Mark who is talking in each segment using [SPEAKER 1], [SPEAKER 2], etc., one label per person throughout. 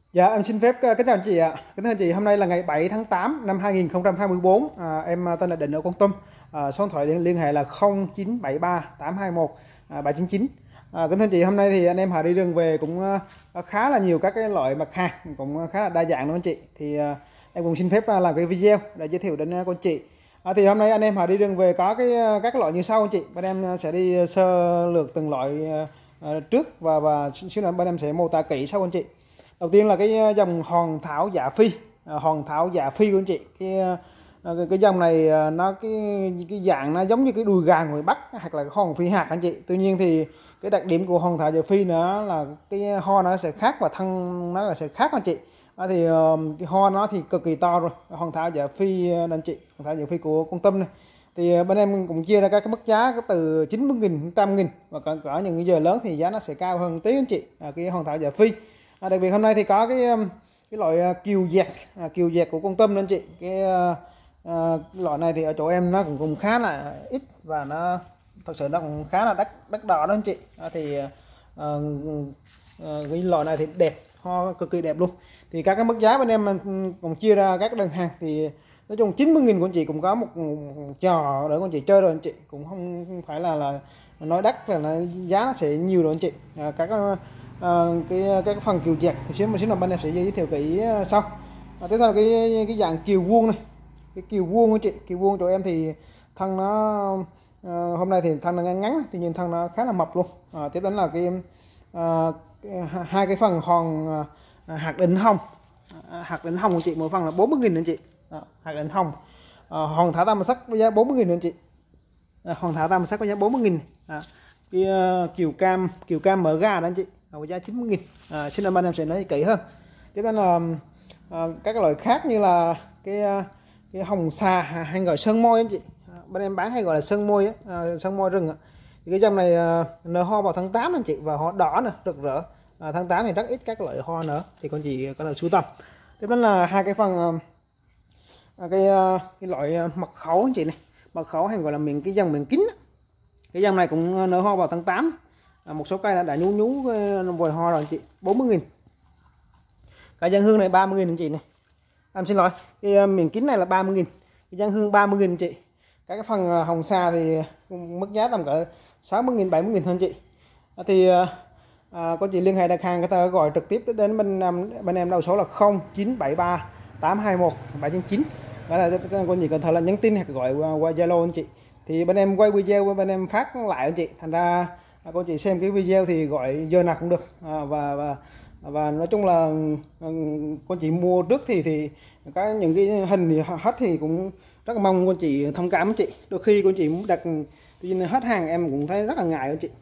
[SPEAKER 1] Dạ, em xin phép kính chào anh chị ạ. Kính thưa anh chị, hôm nay là ngày 7 tháng 8 năm 2024. Em tên là Định ở Kon Tum. Số điện thoại liên hệ là 0973 821 799. Kính thưa anh chị, hôm nay thì anh em họ đi rừng về cũng khá là nhiều các cái loại mặt hàng, cũng khá là đa dạng đúng anh chị. Thì em cũng xin phép làm cái video để giới thiệu đến cô anh chị. Thì hôm nay anh em họ đi rừng về có các loại như sau anh chị. Bên em sẽ đi sơ lược từng loại trước và xíu nữa bên em sẽ mô tả kỹ sau anh chị. Đầu tiên là cái dòng hòn thảo dạ phi, hòn thảo dạ phi của anh chị. Cái dòng này nó cái dạng nó giống như cái đùi gà ngoài Bắc hoặc là hòn phi hạt anh chị. Tuy nhiên thì cái đặc điểm của hòn thảo dạ phi nữa là cái ho nó sẽ khác và thân nó là sẽ khác anh chị. Cái ho nó thì cực kỳ to rồi. Hòn thảo dạ phi anh chị, hòn thảo dạ phi của Kon Tum này thì bên em cũng chia ra các cái mức giá từ 90.000, 100.000 và cỡ những giờ lớn thì giá nó sẽ cao hơn tí anh chị. Cái hòn thảo dạ phi. Đặc biệt hôm nay thì có cái loại kiều dẹt của Kon Tum anh chị. Cái loại này thì ở chỗ em nó cũng khá là ít và nó thật sự nó cũng khá là đắt đỏ đó anh chị. Cái loại này thì đẹp, ho cực kỳ đẹp luôn. Thì các cái mức giá bên em mình cũng chia ra các đơn hàng thì nói chung 90.000 của anh chị cũng có một trò để con chị chơi rồi anh chị, cũng không phải là nói đắt là giá nó sẽ nhiều rồi anh chị. Cái phần kiều dẹt thì xíu là bên em sẽ giới thiệu kỹ sau. Tiếp theo là cái dạng kiều vuông này, cái kiều vuông anh chị. Kiều vuông chỗ em thì thân nó hôm nay thì thân nó ngắn ngắn, tuy nhiên thân nó khá là mập luôn. Tiếp đến là hai cái phần hòn hạt đỉnh hồng. Hạt đỉnh hồng của chị mỗi phần là 40.000 anh chị. Hạt đỉnh hồng. Hòn thảo tam sắc với giá 40.000 anh chị. Hòn thảo tam sắc với giá 40.000. Cái kiều cam mỡ gà đó anh chị, với giá 90.000. Xin bên em sẽ nói kỹ hơn. Tiếp đến là các loại khác như là cái hồng xà hay gọi sơn môi anh chị. Bên em bán hay gọi là sơn môi sơn môi rừng. Thì cái dòng này nở hoa vào tháng 8 anh chị, và hoa đỏ nữa, rực rỡ. Tháng 8 thì rất ít các loại hoa nữa thì con chị có thể sưu tầm. Tiếp đến là hai cái phần cái loại mật khấu anh chị này. Mật khấu hay gọi là cái dòng miệng kính. Cái dòng này cũng nở hoa vào tháng 8. Một số cây đã nhú vòi hoa rồi anh chị, 40.000. Cái giang hương này 30.000 anh chị này. Em xin lỗi, cái miếng kính này là 30.000, cái giang hương 30.000 anh chị. Cái phần hồng sa thì mức giá tầm cỡ 60.000, 70.000 thôi anh chị. Thì có chị liên hệ đặt hàng có thể gọi trực tiếp đến bên em đầu số là 0973 821 799. Đó là con chị có thể là nhắn tin hoặc gọi qua Zalo anh chị. Thì bên em quay video bên em phát lại anh chị, thành ra cô chị xem cái video thì gọi giờ nào cũng được. Và nói chung là con chị mua trước thì những cái hình thì hết thì cũng rất là mong con chị thông cảm chị. Đôi khi con chị muốn đặt tuy nhiên hết hàng em cũng thấy rất là ngại anh chị.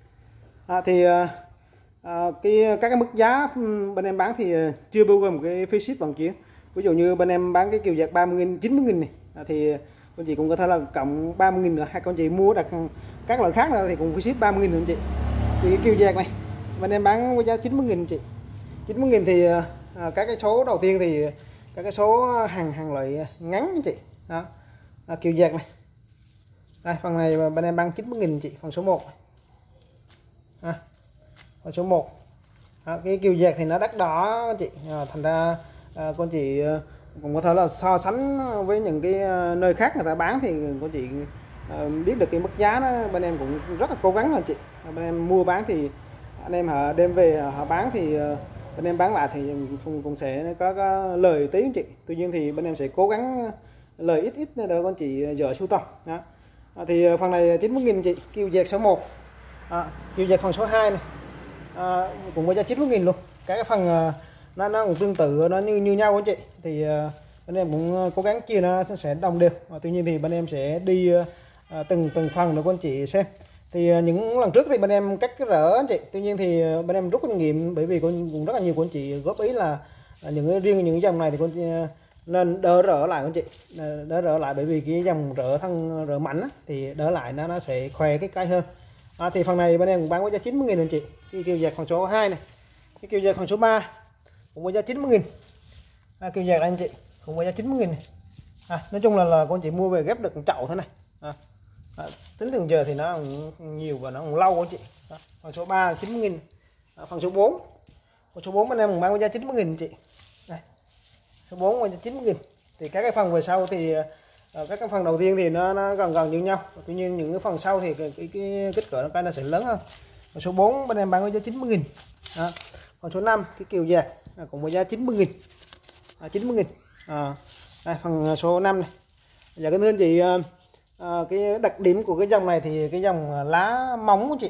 [SPEAKER 1] Các cái mức giá bên em bán thì chưa bao gồm cái phí ship vận chuyển. Ví dụ như bên em bán cái kiều dẹt 30.000, 90.000 này thì con chị cũng có thể là cộng 30.000 nữa, hay con chị mua đặt các loại khác nữa thì cũng phí ship 30.000 nữa anh chị. Thì cái kiều dẹt này bên em bán với giá 90.000 anh chị. 90.000 thì các cái số đầu tiên thì các cái số hàng loại ngắn anh chị. Kiều dẹt này. Đây, phần này bên em bán 90.000 anh chị, phần số 1. Phần số 1. Cái kiều dẹt thì nó đắt đỏ anh chị. Thành ra con chị cũng có thể là so sánh với những cái nơi khác người ta bán thì con chị biết được cái mức giá đó. Bên em cũng rất là cố gắng anh chị. Bên em mua bán thì anh em họ đem về họ bán thì bên em bán lại thì cũng sẽ có lời tí anh chị. Tuy nhiên thì bên em sẽ cố gắng lời ít để con chị giờ sưu tầm. Thì phần này 90.000 anh chị. Kiều dẹt số 1. Kiều dẹt phần số 2 này cũng có giá 90.000 luôn. Cái phần nó cũng tương tự, nó như nhau anh chị. Thì bên em cũng cố gắng chia nó sẽ đồng đều. Tuy nhiên thì bên em sẽ đi từng phần để con chị xem. Thì những lần trước thì bên em cắt cái rỡ anh chị. Tuy nhiên thì bên em rút kinh nghiệm, bởi vì cũng rất là nhiều của anh chị góp ý là riêng những dòng này thì con chị nên đỡ rỡ lại con chị. Đỡ rỡ lại bởi vì cái dòng rỡ mảnh á, thì đỡ lại nó sẽ khỏe cái cây hơn. Thì phần này bên em cũng bán với giá 90.000 anh chị. Cái kiều dẹt phần số 2 này. Cái kiều dẹt phần số 3 cũng với giá 90.000. Kiều dẹt anh chị cũng với giá 90.000 này. Nói chung là con chị mua về ghép được một chậu thế này. Tính thường giờ thì nó nhiều và nó cũng lâu anh chị. Phần số 3 90.000. Phần số Còn số 4 bên em bán với giá 90.000 chị. Đây. Số 4 với giá 90.000. Thì các cái phần về sau thì các cái phần đầu tiên thì nó gần như nhau. Tuy nhiên những cái phần sau thì cái kích cỡ nó sẽ lớn hơn. Còn số 4 bên em bán với giá 90.000. Đó. Còn số 5 cái kiều dạt cũng với giá 90.000. 90.000. Đây phần số 5 này. Giờ kính thưa anh chị, cái đặc điểm của cái dòng này thì cái dòng lá móng của chị.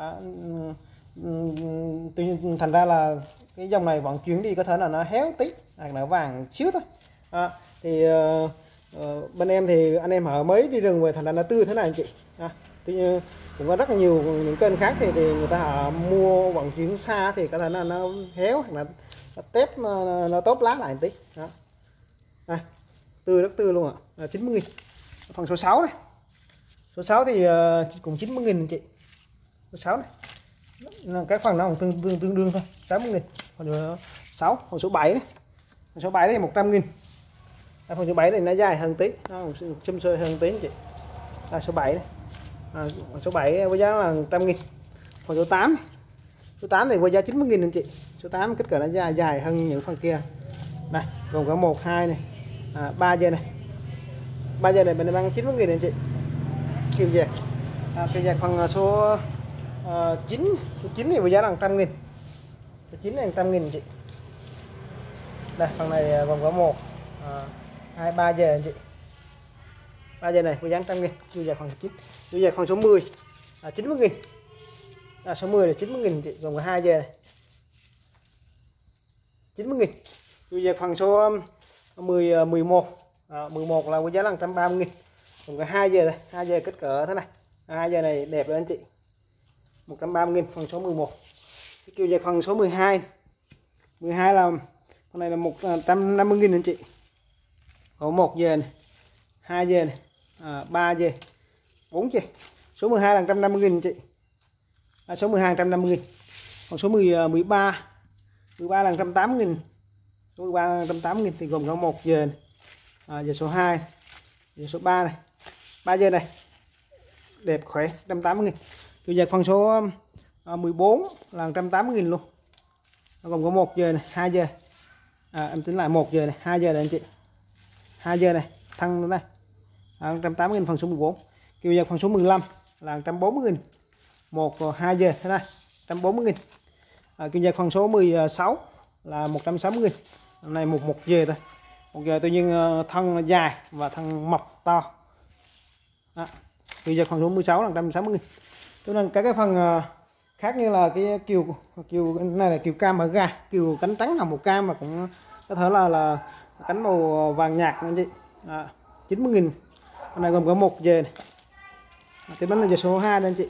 [SPEAKER 1] Tuy nhiên thành ra là cái dòng này vận chuyển đi có thể là nó héo tí hoặc là vàng xíu thôi. Thì bên em thì anh em ở mới đi rừng về thành ra nó tươi thế này anh chị. Tuy nhiên cũng có rất là nhiều những kênh khác thì người ta họ mua vận chuyển xa thì có thể là nó héo hoặc là nó tép nó tốt lá lại một tí. Đó. Đây, tươi rất tươi luôn ạ. 90.000. Phần số 6 này. Số 6 thì cũng 90.000 chị. Số 6 này. Các phần nó cũng tương đương thôi, 60.000. Phần 6, phần số 7 này. Phần số 7 thì 100.000. Phần số 7 này nó dài hơn tí, nó châm xôi hơn tí chị. Số 7 này. Số 7 với giá là 100.000. Phần số 8 này. Số 8 thì với giá 90.000 anh chị. Số 8 kích cỡ nó dài hơn những phần kia. Này, gồm có 1 2 này, 3 dây này. 3 dây này bên bán 90.000 anh chị. Kiều dạt. Kiều dạt phần số 9, số 9 thì với giá là 100.000. Số 9 là 100.000 chị. Đây, phần này gồm có 1 2 3 dây anh chị. 3 dây này với giá 100.000. Kiều dạt phần 9. Kiều dạt phần số 10 90.000. Số 10 là 90.000 chị, gồm có 2 dây này. 90.000. Kiều dạt phần số 11 11 là với giá là 130.000. Gồm có 2 dây này, 2 dây kích cỡ thế này. 2 dây này đẹp rồi anh chị. 130.000 phần số 11. Cái kiều dạt phần số 12. 12 là con này là 150.000 anh chị. Có 1 dây này, 2 dây này, 3 dây, 4 dây. Số 12 là 150.000 anh chị. Số 12 150.000. Còn số 13 là 180.000. Số 13 là 180.000 thì gồm có 1 dây này. Giờ số 2, giờ số 3 này. 3 dây này. Đẹp khỏe, 180.000. Kiều dạt phần số 14 là 180.000 luôn. Nó gồm có 1 giờ này, 2 giờ. Em tính lại 1 giờ này, 2 giờ này anh chị. 2 giờ này, thăng lên đây. 180.000 phần số 14. Kiều dạt phần số 15 là 140.000. 1 rồi 2 giờ thế này, 140.000. Kiều dạt phần số 16 là 160.000. Hôm nay một giờ thôi. 1 giờ tuy nhiên thân nó dài và thân mọc to. Kiều dạt phần số 16 là 160.000. Cho nên các cái phần khác như là cái kiều này là kiều cam ở gà, kiều cánh trắng hồng màu cam mà cũng có thể là cánh màu vàng nhạt anh chị. 90.000. Con này gồm có 1 dề này. Tiếp đến là giờ số 2 đây anh chị.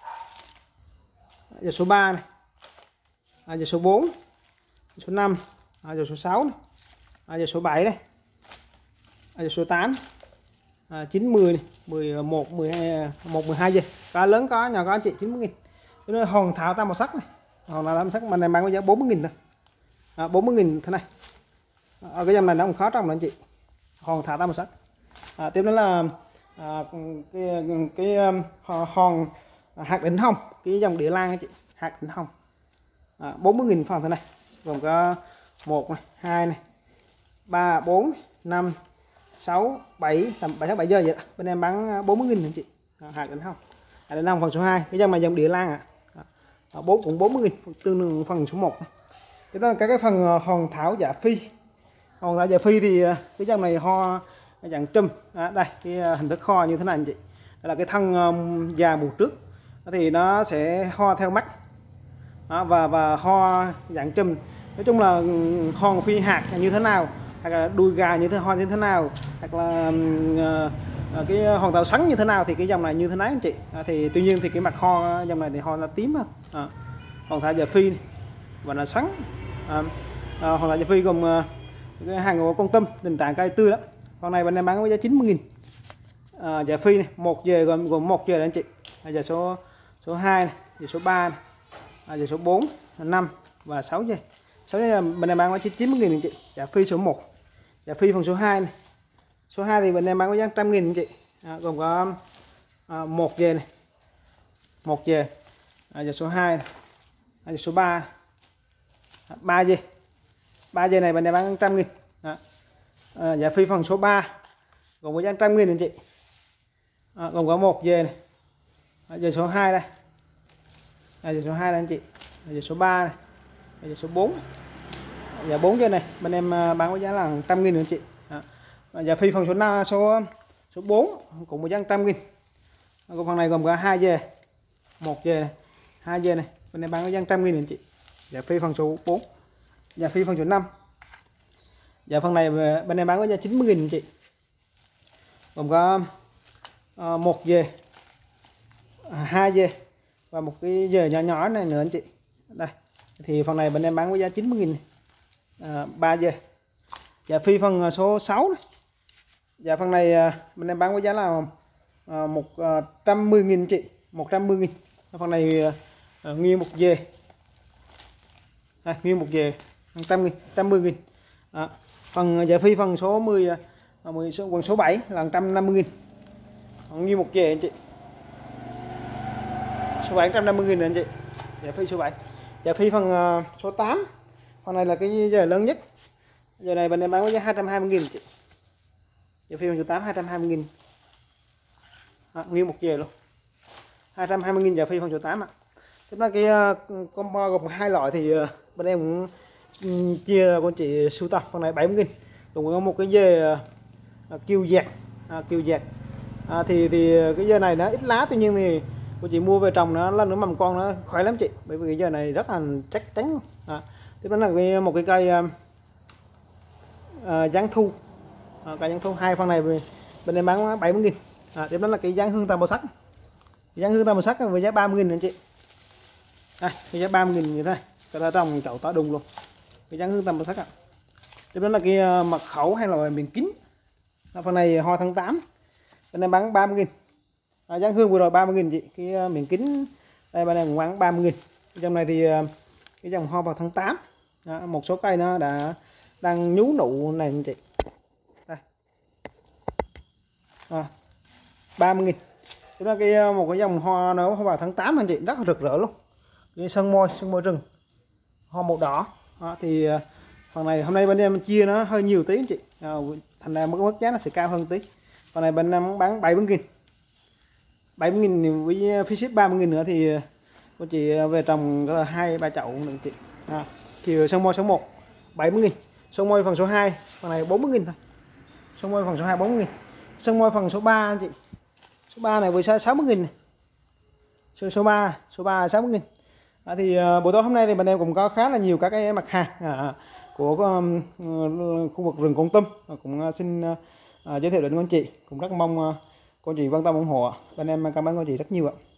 [SPEAKER 1] Giờ số 3 này. Giờ số 4, số 5, giờ số 6 này. Giờ số 7 này. Giờ số 8, 9, 10 này, 11, 12, 12 giờ. Có lớn có nhỏ có anh chị 90.000. Cho nên hòn thảo tam màu sắc này. Hòn thảo tam màu sắc mà này bán với giá 40.000 thôi. 40.000 thế này. Ở cái dòng này nó cũng khó trồng nữa anh chị. Hòn thảo tam màu sắc. Tiếp đến là cái hòn hạt đỉnh hồng, cái dòng địa lan anh chị, hạt đỉnh hồng. 40.000 phần thế này. Gồm có 1 này, 2 này, 3, 4, 5, 6, 7, tầm 7 6 7 giờ vậy đó. Bên em bán 40.000 anh chị. Hạt đỉnh hồng. Hạt đỉnh hồng phần số 2, cái dòng này dòng địa lan 4 cũng 40.000, tương đương phần số 1. Tiếp đó là cái phần hòn thảo dạ phi. Hòn thảo dạ phi thì cái dòng này ho dạng trùm. Đây cái hình thức ho như thế này anh chị. Đây là cái thân già mùa trước thì nó sẽ ho theo mắt. Và ho dạng trùm. Nói chung là hòn phi hạt như thế nào, hoặc là đuôi gà như thế, ho như thế nào, hoặc là cái hòn tàu xoắn như thế nào thì cái dòng này như thế này anh chị. Thì tuy nhiên thì cái mặt ho dòng này thì ho là tím hơn. Hòn thảo dạ phi này, và là xoắn. Hòn thảo dạ phi gồm cái hàng của con tâm, tình trạng cây tươi lắm. Con này bên em bán với giá 90.000. Dạ phi này, 1 giờ gồm 1 giờ đấy anh chị. Giờ số 2 này, giờ số 3 này, giờ số 4, 5 và 6 giờ. 6 giờ bên em bán với 90.000 anh chị. Dạ phi số 1. Dạ phi phần số 2 này. Số 2 thì bên em bán với giá 100.000 anh chị. Gồm có 1 giờ này. 1 giờ. Giờ số 2 này. Giờ số 3. 3G. 3G này bên em bán 100.000. Đó. Giá phi phần số 3 gồm có giá 100.000 anh chị. Gồm có 1G này. Giờ số 2 đây. Giờ số 2 đây anh chị. Giờ số 3 này. Giờ số 4. Giá 4G này bên em bán với giá là 100.000 anh chị. Giá phi phần số 4 cũng có giá 100.000. Còn phần này gồm có 2G, 1G này, 2G này bên em bán với giá 100.000 anh chị. Giá phi phần số 4. Giá phi phần số 5. Giá phần này bên em bán với giá 90.000 anh chị. Gồm có 1G, 2G và một cái giờ nhỏ nhỏ này nữa anh chị. Đây. Thì phần này bên em bán với giá 90.000. 3G. Giá phi phần số 6 này. Giá phần này bên em bán với giá là 110.000 chị, 110.000. Phần này nguyên 1G. Đây, nguyên 1G 110.000. Phần giá phi phần số 10 phần số 7 là 150.000. Nguyên 1G anh chị. Số 7 150.000 anh chị. Giá phi số 7. Giá phi phần số 8. Phần này là cái giờ lớn nhất. Giờ này bên em bán với giá 220.000 chị. Giá phi phần số 8 220.000. Nguyên 1G luôn. 220.000 giá phi phần số 8 ạ. Tiếp là cái combo gồm 2 loại thì bên em cũng chia con chị sưu tập. Phần này 70.000. Cũng có một cái dê kiêu dẹt. Thì cái dê này nó ít lá, tuy nhiên thì cô chị mua về trồng nó lên nữa mầm con nó khỏe lắm chị, bởi vì cái dê này rất là chắc chắn. Tiếp đó là một cái cây giáng thu. Cây giáng thu. Hai phần này bên em bán 70.000. Tiếp đó là cái giáng hương tam màu sắc. Giáng hương tam màu sắc với giá 30.000 anh chị. Đây, cái giá 30.000 như thế này. Cái đó trong chậu to đùng luôn. Cái giáng hương tam màu sắc ạ. Tiếp đó là cái mật khẩu hay là miền kính. Phần này hoa tháng 8. Bên em bán 30.000. Giáng hương vừa rồi 30.000 chị. Cái miền kính đây bên em bán 30.000. Trong này thì cái dòng hoa vào tháng 8. Một số cây nó đang nhú nụ này anh chị. Đây. 30.000. Tức là một cái dòng hoa nó vào tháng 8 anh chị, rất là rực rỡ luôn. Cái sơn môi rừng. Hoa màu đỏ. Thì phần này hôm nay bên em chia nó hơi nhiều tí anh chị. Thành ra mức giá nó sẽ cao hơn tí. Phần này bên em bán 70.000. 70.000 với phí ship 30.000 nữa thì cô chị về trồng 2-3 chậu nữa chị. Thì sơn môi số 1 70.000. Sơn môi phần số 2 phần này 40.000 thôi. Sơn môi phần số 2 40.000. Sơn môi phần số 3 anh chị. Số 3 này với 60.000 này. Số 3 60.000. Thì buổi tối hôm nay thì bên em cũng có khá là nhiều các cái mặt hàng của khu vực rừng Kon Tum, cũng xin giới thiệu đến con chị, cũng rất mong con chị quan tâm ủng hộ. Bên em cảm ơn con chị rất nhiều ạ.